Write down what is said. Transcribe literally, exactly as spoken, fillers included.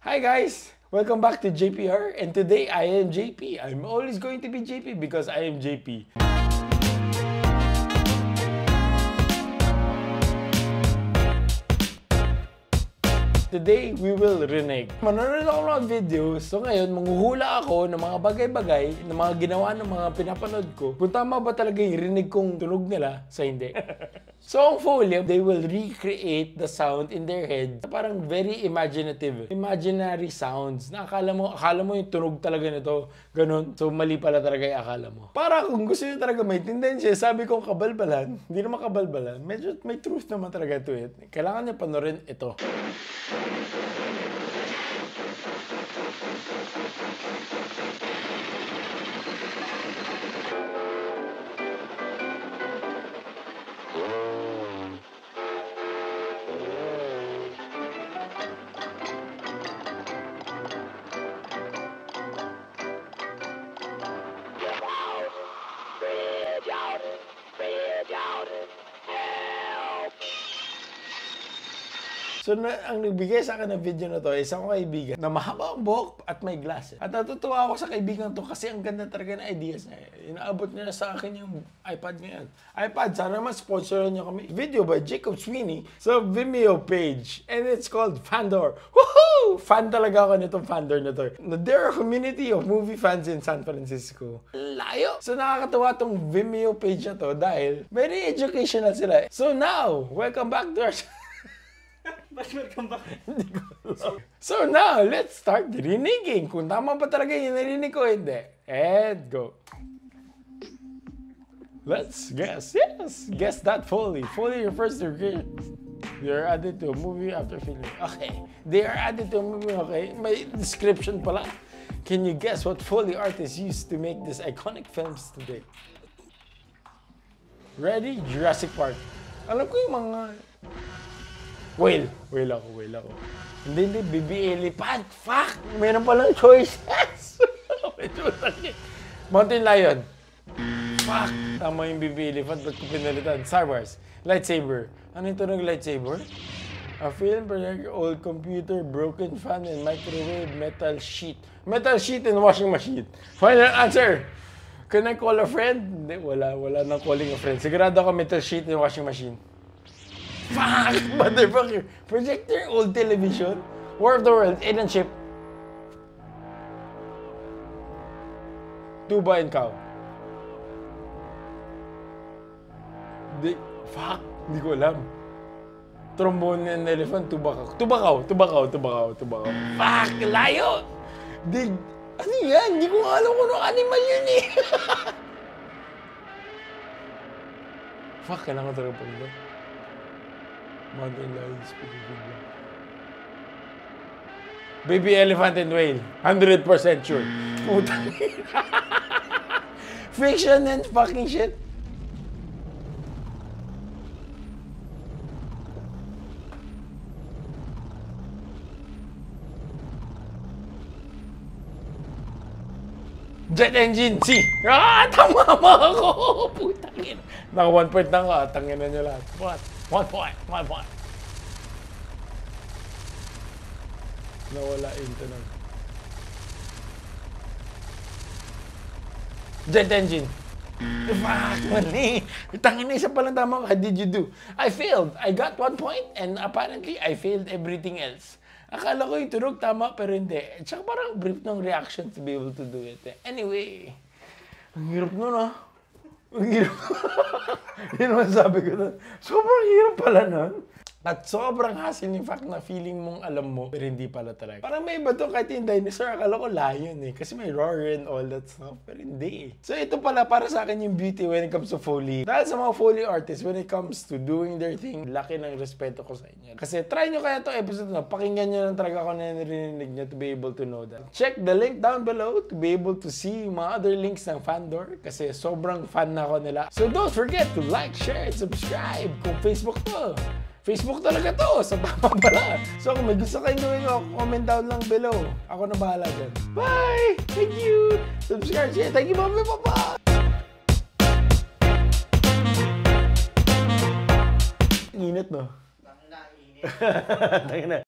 Hi guys! Welcome back to J P R, and today I am J P. I'm always going to be J P because I am J P. Today, we will reneg. Manonood ako ng videos, so ngayon, manghuhula ako ng mga bagay-bagay, ng mga ginawa ng mga pinapanood ko, kung tama ba talaga yung rinig kong tunog nila sa hindi. So, ang Foley, they will recreate the sound in their head. Parang very imaginative. Imaginary sounds. Na akala mo, akala mo yung tunog talaga nito. Ganun. So, mali pala talaga yung akala mo. Para kung gusto nyo talaga maintindihan siya, sabi kong kabalbalan, hindi naman kabalbalan. Medyo may truth naman talaga to it. Kailangan nyo panorin ito. So, na, ang nagbigay sa akin ng video na to ay isang kaibigan na mahaba ang buhok at may glasses. At natutuwa ako sa kaibigan to kasi ang ganda talaga ng ideas niya. Inaabot niya sa akin yung iPad ngayon. iPad, sana naman sponsoran niyo kami. Video by Jacob Sweeney sa Vimeo page. And it's called Fandor. Woohoo! Fan talaga ako nitong Fandor na to. There are a community of movie fans in San Francisco. Layo! So, nakakatawa tong Vimeo page na to dahil very educational sila. So now, welcome back to our Welcome back. So now, let's start riniging. Kung tama ba talaga yung narinig ko, hindi. And go. Let's guess. Yes, guess that Foley. Foley refers to they are added to a movie after filming. Okay, they are added to a movie. Okay, may description pala. Can you guess what Foley artists used to make these iconic films today? Ready? Jurassic Park. Alam ko yung mga... Whale. Whale ako, whale ako. Hindi, hindi. Baby elephant. Fuck! Meron palang choices. Mountain lion. Fuck! Tama yung baby elephant. Ba't ko pinalitan? Star Wars. Lightsaber. Ano yung tunog lightsaber? A film projector, old computer, broken fan, and microwave, metal sheet. Metal sheet and washing machine. Final answer! Can I call a friend? Hindi, wala. Wala nang calling a friend. Sigurado ako metal sheet and washing machine. Fuck! Motherfucker! Projector, old television, War of the World, alien ship, tuba and cow. Di, fuck! Hindi ko alam. Trombone and elephant, tuba cow. Tuba cow, tuba cow, tuba cow, tuba cow. Fuck! Layo! Di, ano yan? Hindi ko alam kung anong animal yun eh. Fuck! Kailangan ko talaga pagod. Mountain lion, speaking. Baby elephant and whale. one hundred percent sure. Putang fiction and fucking shit. Jet engine, C. Ah, tama mo ako. Putang ina. Naka one point na ka. Tangin na nyo lahat. What? One point. One point. Nawala yung tanong. Jet engine. Fuck, mali. Tangin na isa palang tama ka. Did you do? I failed. I got one point and apparently I failed everything else. Akala ko yung tunog tama pero hindi. Tsaka parang brief ng reaction to be able to do it. Anyway, ang hirap nun ah. Ang hirap. Hindi naman sabi ko nun. Sobrang hirap pala nun. At sobrang hassle yung fact na feeling mong alam mo, pero hindi pala talaga. Parang may iba to kahit yung dinosaur, akala ko lion eh. Kasi may roar and all that stuff, pero hindi eh. So ito pala para sa akin yung beauty when it comes to Foley. Dahil sa mga Foley artists, when it comes to doing their thing, laki ng respeto ko sa inyo. Kasi try nyo kaya itong episode na, pakinggan nyo lang talaga kung ano narinig nyo to be able to know that. Check the link down below to be able to see mga other links ng Fandor kasi sobrang fan na ako nila. So don't forget to like, share, and subscribe kung Facebook to. Facebook talaga to, sa tama pala. So kung may gusto kayong gawin ko, comment down lang below. Ako na bahala dyan. Bye! Thank you! Subscribe, share. Thank you, mami, papa! Init, no? Tangina, init. Tangina.